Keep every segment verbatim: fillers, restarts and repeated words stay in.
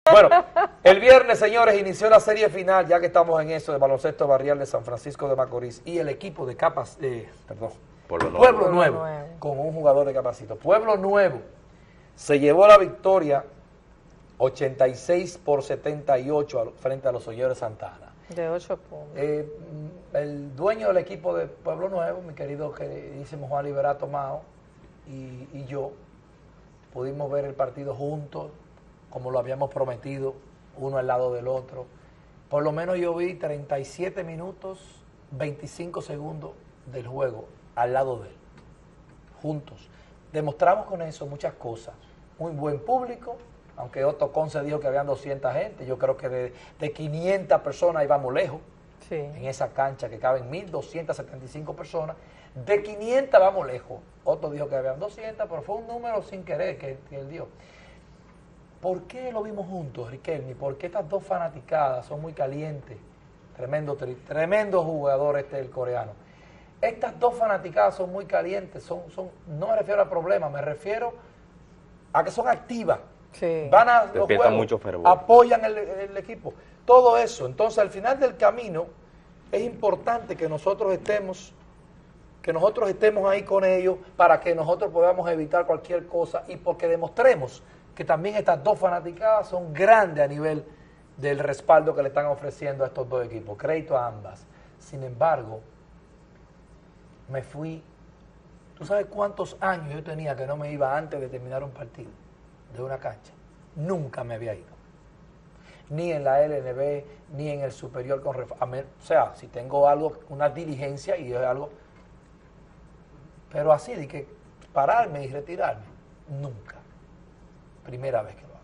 Bueno, el viernes, señores, inició la serie final, ya que estamos en eso, de baloncesto barrial de San Francisco de Macorís, y el equipo de Capas, eh, perdón, Pueblo Nuevo. Pueblo Nuevo, con un jugador de Capacito. Pueblo Nuevo se llevó la victoria ochenta y seis por setenta y ocho frente a los Olleros de Santa Ana. De ocho puntos. Eh, el dueño del equipo de Pueblo Nuevo, mi querido queridísimo Juan Liberato Mao, y, y yo, pudimos ver el partido juntos, como lo habíamos prometido, uno al lado del otro. Por lo menos yo vi treinta y siete minutos, veinticinco segundos del juego al lado de él, juntos. Demostramos con eso muchas cosas. Muy buen público, aunque Otto Conce dijo que habían doscientas gente, yo creo que de, de quinientas personas íbamos lejos, sí, en esa cancha que caben mil doscientas setenta y cinco personas, de quinientas vamos lejos. Otto dijo que habían doscientas, pero fue un número sin querer que, que él dio. ¿Por qué lo vimos juntos, Riquelme? Porque estas dos fanaticadas son muy calientes. Tremendo, tremendo jugador este, el coreano. Estas dos fanaticadas son muy calientes. Son, son, no me refiero al problema, me refiero a que son activas. Sí. Van a los juegos, mucho apoyan el, el equipo. Todo eso. Entonces, al final del camino, es importante que nosotros estemos, que nosotros estemos ahí con ellos para que nosotros podamos evitar cualquier cosa y porque demostremos que también estas dos fanaticadas son grandes a nivel del respaldo que le están ofreciendo a estos dos equipos. Crédito a ambas. Sin embargo, me fui. ¿Tú sabes cuántos años yo tenía que no me iba antes de terminar un partido de una cancha? Nunca me había ido. Ni en la L N B, ni en el superior con ref... O sea, si tengo algo, una diligencia y es algo... Pero así, de que pararme y retirarme, nunca. Primera vez que lo hago.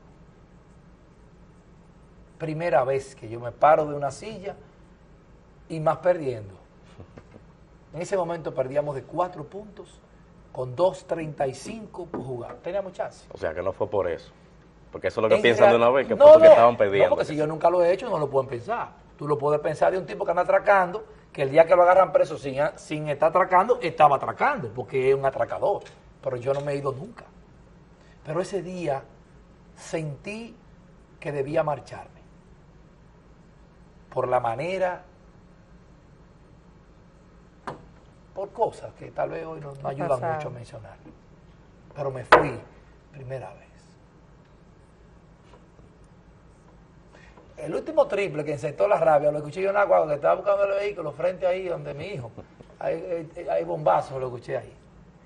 Primera vez que yo me paro de una silla y más perdiendo. En ese momento perdíamos de cuatro puntos con dos treinta y cinco por jugar. Teníamos chance. O sea que no fue por eso. Porque eso es lo que en piensan real... de una vez, que no, fue porque no, estaban perdiendo. No, porque si yo nunca lo he hecho, no lo pueden pensar. Tú lo puedes pensar de un tipo que anda atracando, que el día que lo agarran preso sin, sin estar atracando, estaba atracando, porque es un atracador. Pero yo no me he ido nunca. Pero ese día sentí que debía marcharme. Por la manera, por cosas que tal vez hoy no me ayudan mucho a mencionar. Pero me fui primera vez. El último triple que encestó la rabia, lo escuché yo en Agua, que estaba buscando el vehículo frente ahí donde mi hijo. Hay, hay, hay bombazos, lo escuché ahí.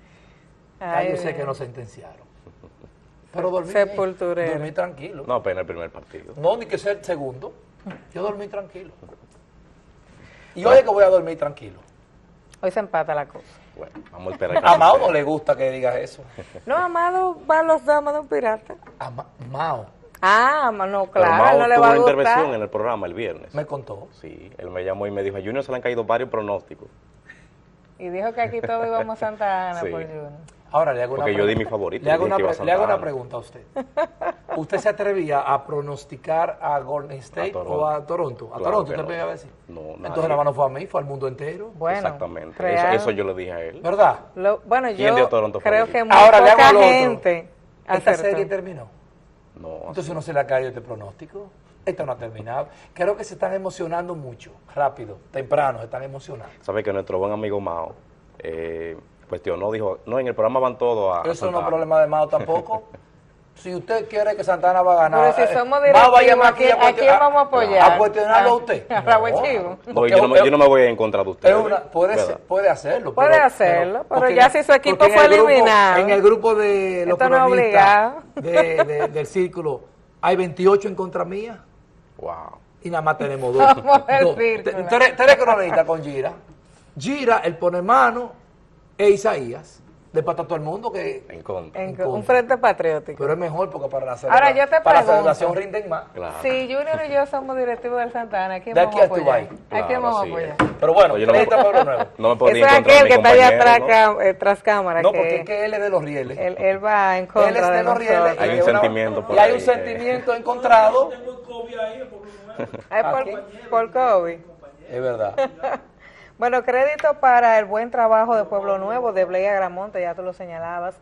Ay, yo sé que no sentenciaron. Pero dormí, dormí tranquilo. No, apenas el primer partido. No, ni que sea el segundo. Yo dormí tranquilo. Y hoy es que voy a dormir tranquilo. Hoy se empata la cosa. Bueno, vamos a esperar. A Mao no le gusta que digas eso. No, Amado va a los damas de un pirata. A Mao. Ah, no, claro, Mao no le va a tuvo gustar. intervención en el programa el viernes. ¿Me contó? Sí, él me llamó y me dijo, a Junior se le han caído varios pronósticos. Y dijo que aquí todos íbamos a Santa Ana sí. por Junior. Ahora le hago una Porque pregunta. yo di mi favorito. Le hago, una, pre le hago una pregunta a usted. ¿Usted se atrevía a pronosticar a Golden State a o a Toronto? ¿A claro Toronto usted no. me iba a decir? No, nadie. Entonces la mano fue a mí, fue al mundo entero. Bueno, exactamente. Eso, eso yo le dije a él. ¿Verdad? Lo, bueno, ¿Quién yo dio Toronto creo favorito? que muy Ahora poca le hago gente ¿Esta acertó. serie terminó? No. Entonces así. no se le ha caído este pronóstico. Esto no ha terminado. Creo que se están emocionando mucho, rápido, temprano, se están emocionando. Sabe que nuestro buen amigo Mao eh, cuestionó, dijo, no, en el programa van todos a Eso a no es problema de Mao tampoco. Si usted quiere que Santana va a ganar, Pero si somos eh, Mao va a directivos, llamar ¿a quién, aquí a, a quién vamos a apoyar? a cuestionarlo a usted. A Raúl Chivo. No, yo, no me, yo no me voy en contra de usted. Es una, puede, ser, puede hacerlo. Puede pero, hacerlo, pero, pero ya si su equipo fue en grupo, eliminado. En el grupo de los Esto no es obligado. de, de, del círculo hay veintiocho en contra mía. Wow. Y nada más tenemos dos. Somos el dos. círculo. Tres, tres cronistas con Gira. Gira, el pone mano, e Isaías. De para todo el mundo que... En contra. En, en contra. un frente patriótico. Pero es mejor porque para la, Ahora, yo te para la pregunto, celebración rinden más. Claro. Si Junior y yo somos directivos del Santana, ¿a quién De vamos aquí a a apoyar? Dubái. ¿A Claro, quién vamos a así apoyar? es. Pero bueno, Oye, no me- crédito a Pueblo Nuevo. No me Eso podía es encontrar aquel mi que está allá compañero, atrás, ¿no? cam- eh, tras cámara. No, que porque es que él es de los rieles. él, él va en Él contra es de de los rieles. nosotros. Hay y un es una- sentimiento por Y hay ahí un que- sentimiento encontrado. Ay, Aquí. por, por COVID. Es verdad. Bueno, crédito para el buen trabajo de Pueblo Nuevo, de Bley Agramonte, ya tú lo señalabas,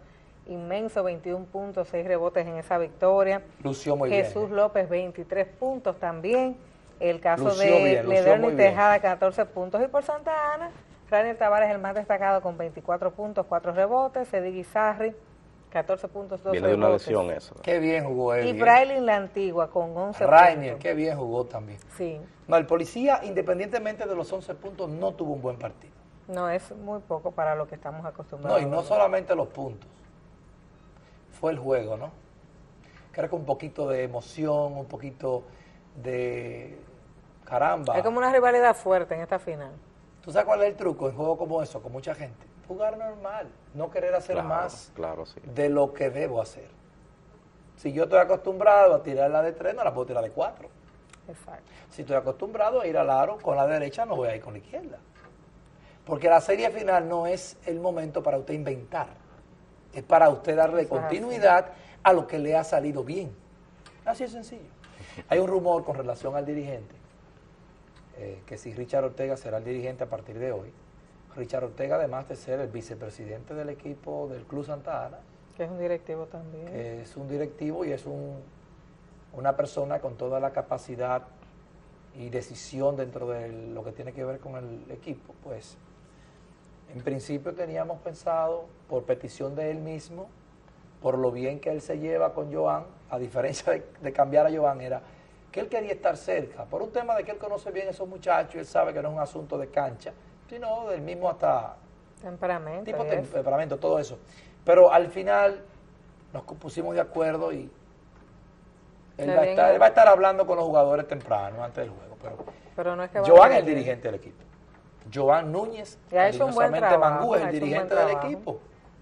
inmenso, veintiún puntos, seis rebotes en esa victoria. Lució muy Jesús bien. López, veintitrés puntos también. El caso Lució de bien, lució Lederny muy bien. Tejada, catorce puntos. Y por Santa Ana, Ranier Tavares, el más destacado, con veinticuatro puntos, cuatro rebotes. Eddie Guizarri, catorce puntos, dos Viene de una rebotes. lesión eso. Qué bien jugó él. Y Braylin La Antigua, con once Rainier, puntos. qué bien jugó también. Sí, No, el policía, independientemente de los once puntos, no tuvo un buen partido. no es muy poco para lo que estamos No, acostumbrados. y no solamente los puntos. Fue el juego, ¿no? Creo que un poquito de emoción, un poquito de... Caramba. Hay como una rivalidad fuerte en esta final. ¿Tú sabes cuál es el truco en juegos como eso, con mucha gente? Jugar normal, no querer hacer Claro, más claro, sí. de lo que debo hacer. Si yo estoy acostumbrado a tirar la de tres, no la puedo tirar de cuatro. Exacto. Si estoy acostumbrado a ir al aro con la derecha, no voy a ir con la izquierda. Porque la serie final no es el momento para usted inventar. Es para usted darle Eso es continuidad a lo que le ha salido bien. Así es sencillo. Hay un rumor con relación al dirigente, eh, que si Richard Ortega será el dirigente a partir de hoy. Richard Ortega, además de ser el vicepresidente del equipo del Club Santa Ana, Que es un directivo también. que es un directivo y es un, una persona con toda la capacidad y decisión dentro de lo que tiene que ver con el equipo, pues en principio teníamos pensado, por petición de él mismo, por lo bien que él se lleva con Joan, a diferencia de, de cambiar a Joan, era que él quería estar cerca, por un tema de que él conoce bien a esos muchachos, él sabe que no es un asunto de cancha, sino del mismo hasta Temperamento. tipo y de eso. temperamento, todo eso. Pero al final nos pusimos de acuerdo y él Se va, a bien estar, ahí. él va a estar hablando con los jugadores temprano, antes del juego. Pero Pero no es que va Joan a es el dirigir. dirigente del equipo. Joan Núñez, Y ha hecho un buen cariñosamente trabajo, Mangú, es ha el hecho un dirigente buen del trabajo. equipo.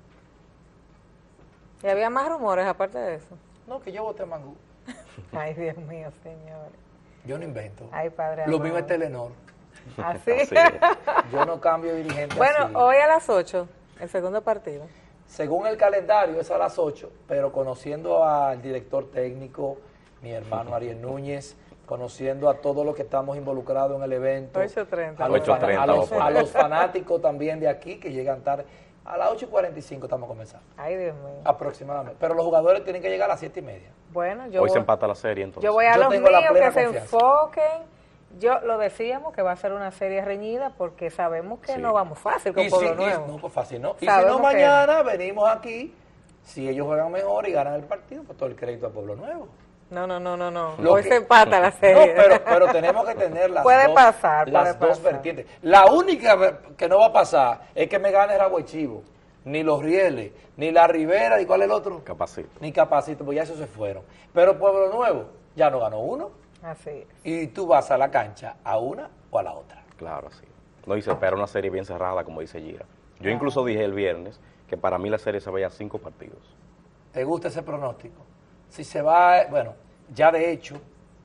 Y había más rumores aparte de eso. No, que yo voté a Mangú. Ay, Dios mío, señores. Yo no invento. Ay, padre Lo amado. mío es Telenor. Así. Así Yo no cambio dirigente Bueno, así. hoy a las ocho, el segundo partido. Según el calendario es a las ocho, pero conociendo al director técnico, mi hermano Ariel Núñez, conociendo a todos los que estamos involucrados en el evento, ocho treinta. a los, ocho fana- treinta a los- vamos a a poner. los fanáticos también de aquí que llegan tarde, a las ocho y cuarenta y cinco estamos comenzando, Ay, Dios mío. aproximadamente. Pero los jugadores tienen que llegar a las siete y media. Bueno, yo Hoy se voy, empata la serie entonces. yo voy a Yo los tengo la míos plena que se confianza. enfoquen. Yo lo decíamos que va a ser una serie reñida porque sabemos que Sí. no vamos fácil con Y Pueblo si, y- Nuevo. no, pues fácil, ¿no? Y si Sabemos no, que- mañana venimos aquí, si ellos juegan mejor y ganan el partido, pues todo el crédito a Pueblo Nuevo. No, no, no, no, no. Lo Hoy que- se empata la No, serie. pero, pero tenemos que tener las Puede dos, pasar, las puede dos pasar. vertientes. La única ver- que no va a pasar es que me gane Ragüe Chivo, ni los Rieles, ni la Rivera, ¿y cuál es el otro? Capacito. Ni Capacito, pues ya esos se fueron. Pero Pueblo Nuevo ya no ganó uno Así es. y tú vas a la cancha a una o a la otra. Claro, sí. No, y se espera una serie bien cerrada, como dice Gira. Yo incluso dije el viernes que para mí la serie se veía cinco partidos. ¿Te gusta ese pronóstico? Si se va, bueno, ya de hecho,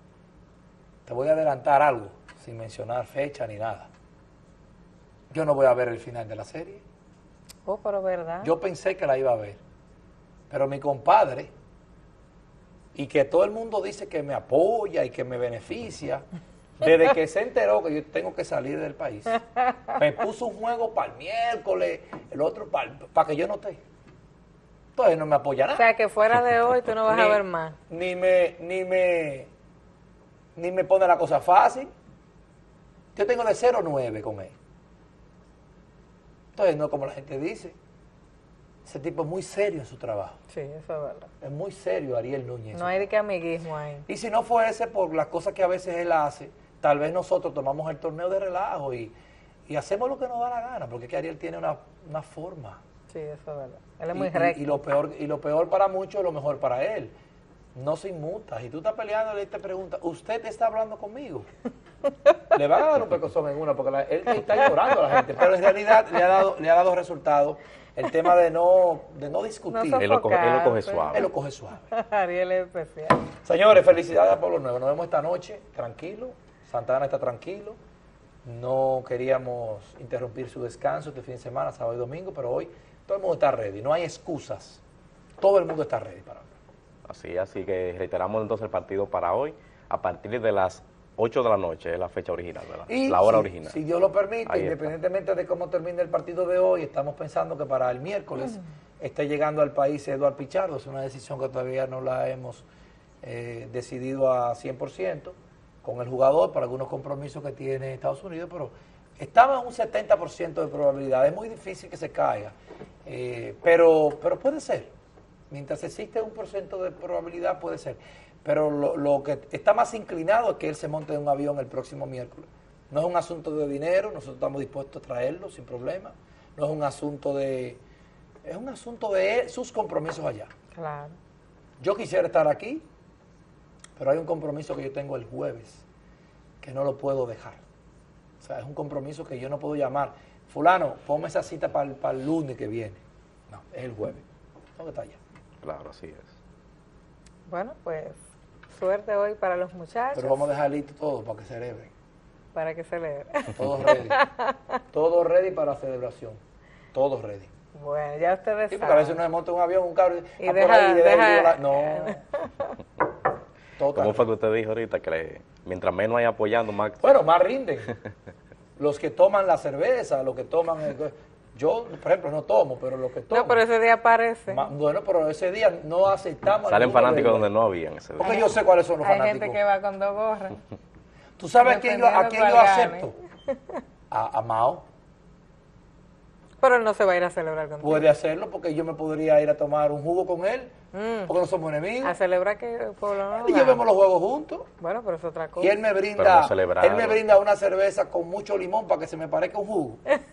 te voy a adelantar algo, sin mencionar fecha ni nada. Yo no voy a ver el final de la serie. Oh, pero verdad. Yo pensé que la iba a ver, pero mi compadre, y que todo el mundo dice que me apoya y que me beneficia, desde que se enteró que yo tengo que salir del país, me puso un juego para el miércoles, el otro para que yo no esté. Entonces no me apoya O nada. sea, que fuera de hoy tú no vas a Ni- ver más. Ni me, ni me, ni me pone la cosa fácil. Yo tengo de cero a nueve con él. Entonces, no como la gente dice. Ese tipo es muy serio en su trabajo. Sí, eso es verdad. Es muy serio Ariel Núñez. No hay de qué amiguismo ahí. Y si no fuese por las cosas que a veces él hace, tal vez nosotros tomamos el torneo de relajo y, y hacemos lo que nos da la gana, porque es que Ariel tiene una, una forma. Sí, eso es verdad. Él es Y- muy y, recto. y lo peor y lo peor para muchos es lo mejor para él. No se inmuta. Si tú estás peleando, él te pregunta, ¿usted está hablando conmigo? Le van a dar un pecozón en una, porque la- él está ignorando a la gente, pero en realidad le ha dado, le ha dado resultados. El tema de no, de no discutir, No Él lo coge, él lo coge Sofocarse. suave. él lo coge suave. Ariel es especial. Señores, felicidades a Pueblo Nuevo. Nos vemos esta noche, tranquilo. Santa Ana está tranquilo. No queríamos interrumpir su descanso este fin de semana, sábado y domingo, pero hoy todo el mundo está ready. No hay excusas. Todo el mundo está ready para hablar. Así, así que reiteramos entonces el partido para hoy, a partir de las ocho de la noche, es la fecha original, ¿verdad? Y La hora si, original. si Dios lo permite, Ahí está. independientemente de cómo termine el partido de hoy, estamos pensando que para el miércoles esté llegando al país Eduard Pichardo. Es una decisión que todavía no la hemos eh, decidido a cien por ciento con el jugador para algunos compromisos que tiene Estados Unidos, pero estaba en un setenta por ciento de probabilidad. Es muy difícil que se caiga, eh, pero, pero puede ser. Mientras existe un por ciento de probabilidad, puede ser. Pero lo, lo que está más inclinado es que él se monte en un avión el próximo miércoles. No es un asunto de dinero, nosotros estamos dispuestos a traerlo sin problema. No es un asunto de... Es un asunto de él, sus compromisos allá. Claro. Yo quisiera estar aquí, pero hay un compromiso que yo tengo el jueves, que no lo puedo dejar. O sea, es un compromiso que yo no puedo llamar. Fulano, ponme esa cita para el, para el lunes que viene. No, es el jueves. Tengo que estar allá. Claro, así es. Bueno, pues suerte hoy para los muchachos. Pero vamos a dejar listo todo para que celebren. Para que celebre. Todos ready. Todos ready para la celebración. Todos ready. Bueno, ya ustedes Sí, porque saben. a veces uno se monta en un avión, un carro y, Y ah, deja- por ahí, y deja el deja- viola- No. Total. ¿Cómo fue que usted dijo ahorita que le- mientras menos hay apoyando, más... Bueno, más rinden. Los que toman la cerveza, los que toman... el- yo, por ejemplo, no tomo, pero los que toman... No, pero ese día aparece. Ma- Bueno, pero ese día no aceptamos... Salen ninguno fanáticos de donde ellos. no habían ese día. Porque yo sé cuáles son los Hay fanáticos. gente que va con dos gorras. ¿Tú sabes a quién yo, a dependiendo quién yo cuál gane. acepto? A, a Mao. Pero él no se va a ir a celebrar contigo. Puede hacerlo porque yo me podría ir a tomar un jugo con él, Mm. porque no somos enemigos. A celebrar que el pueblo no Y gane. yo vemos los juegos juntos. Bueno, pero es otra cosa. Y él me Pero brinda, no celebrarlo. él me brinda una cerveza con mucho limón para que se me parezca un jugo.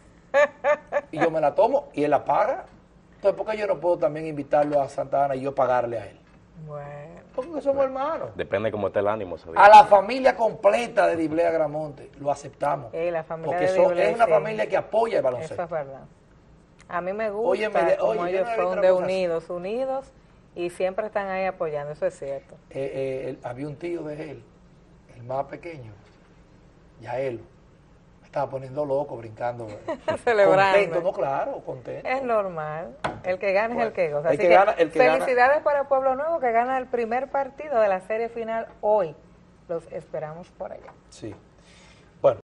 Y yo me la tomo y él la paga. Entonces, ¿por qué yo no puedo también invitarlo a Santa Ana y yo pagarle a él? Bueno. Porque somos hermanos. Depende cómo esté el ánimo ese día. A la familia completa de Diblea Gramonte lo aceptamos. Eh, la familia Porque de son- Diblea, es una sí. familia que apoya el Eso baloncesto. es verdad. A mí me gusta Óyeme, de- como oye, yo ellos no he visto son una de cosa así. unidos, unidos y siempre están ahí apoyando, eso es cierto. Eh, eh, él- había un tío de él, el más pequeño, ya él, me estaba poniendo loco, brincando. eh. Celebrando. Contento, no, claro, contento. Es normal. El que gana es el que goza. El Así que que gana- el que gana- felicidades para Pueblo Nuevo que gana el primer partido de la serie final hoy. Los esperamos por allá. Sí.